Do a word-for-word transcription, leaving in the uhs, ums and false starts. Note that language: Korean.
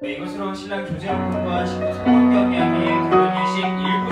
네, 이것으로 신랑 조재현 군과 신부 성원경 양의 결혼이식 일